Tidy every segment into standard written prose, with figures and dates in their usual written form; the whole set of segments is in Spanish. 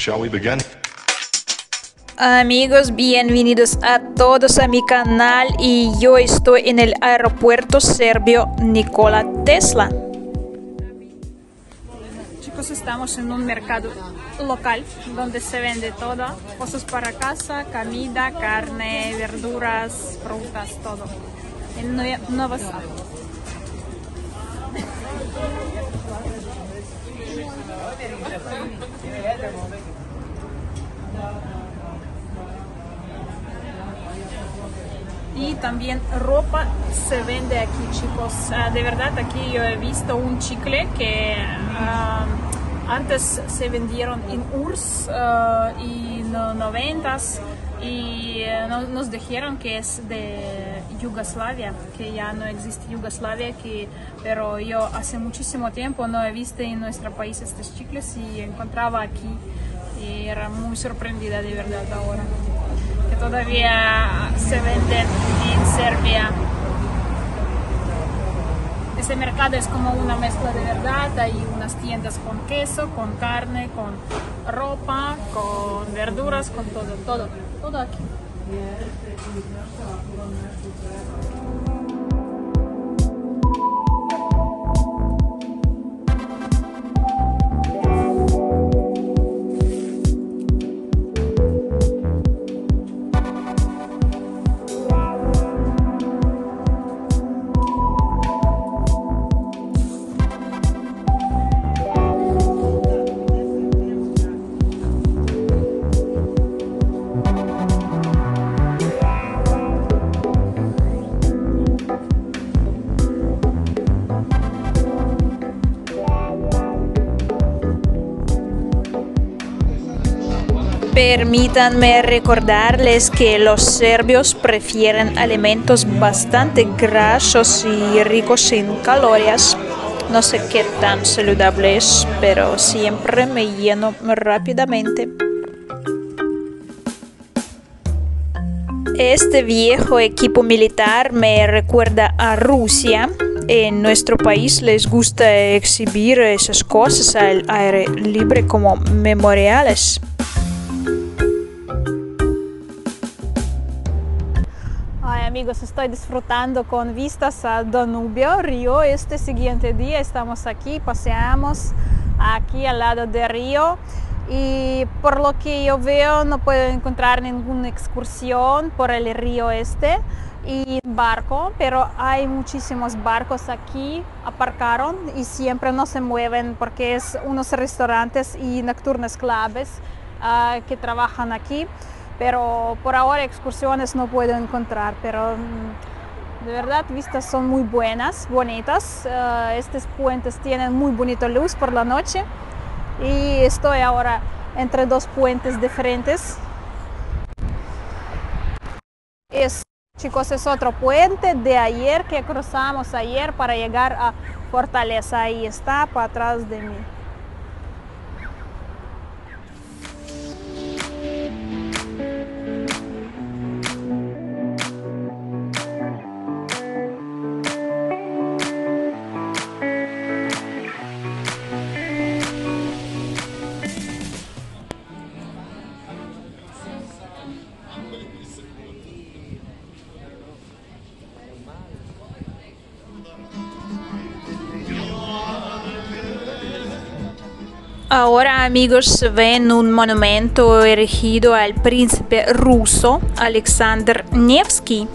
Shall we begin? Amigos, bienvenidos a todos a mi canal y yo estoy en el aeropuerto serbio Nikola Tesla. Chicos, estamos en un mercado local donde se vende todo, cosas para casa, comida, carne, verduras, frutas, todo. En Novi Sad. Y también ropa se vende aquí, chicos. De verdad, aquí yo he visto un chicle que antes se vendieron en URSS y en los 90s y nos dijeron que es de Yugoslavia, que ya no existe Yugoslavia, pero yo hace muchísimo tiempo no he visto en nuestro país estos chicles y encontraba aquí y era muy sorprendida de verdad ahora. Que todavía se venden en Serbia. Ese mercado es como una mezcla de verdad, hay unas tiendas con queso, con carne, con ropa, con verduras, con todo aquí. Permítanme recordarles que los serbios prefieren alimentos bastante grasos y ricos en calorías. No sé qué tan saludable es, pero siempre me lleno rápidamente. Este viejo equipo militar me recuerda a Rusia. En nuestro país les gusta exhibir esas cosas al aire libre como memoriales. Amigos, estoy disfrutando con vistas a Danubio, Río. Este siguiente día estamos aquí, paseamos aquí al lado del río y por lo que yo veo no puedo encontrar ninguna excursión por el río y barco, pero hay muchísimos barcos aquí, aparcaron y siempre no se mueven porque es unos restaurantes y nocturnos clubes que trabajan aquí. Pero por ahora excursiones no puedo encontrar, pero de verdad vistas son muy buenas, bonitas. Estos puentes tienen muy bonita luz por la noche y estoy ahora entre dos puentes diferentes. Chicos, es otro puente de ayer que cruzamos ayer para llegar a Fortaleza. Ahí está, para atrás de mí. Ahora, amigos, ven un monumento erigido al príncipe ruso Alexander Nevsky.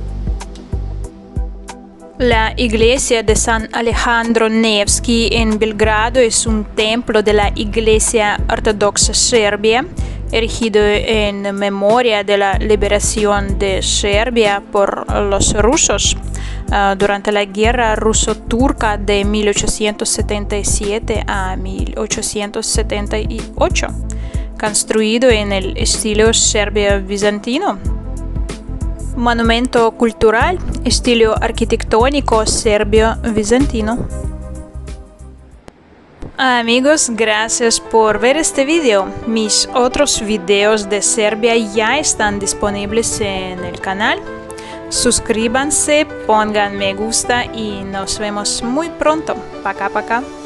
La iglesia de San Alejandro Nevsky en Belgrado es un templo de la Iglesia Ortodoxa Serbia, erigido en memoria de la liberación de Serbia por los rusos durante la guerra ruso-turca de 1877 a 1878, construido en el estilo serbio-bizantino. Monumento cultural, estilo arquitectónico serbio-bizantino. Amigos, gracias por ver este video. Mis otros videos de Serbia ya están disponibles en el canal. Suscríbanse, pongan me gusta y nos vemos muy pronto. Пока-пока.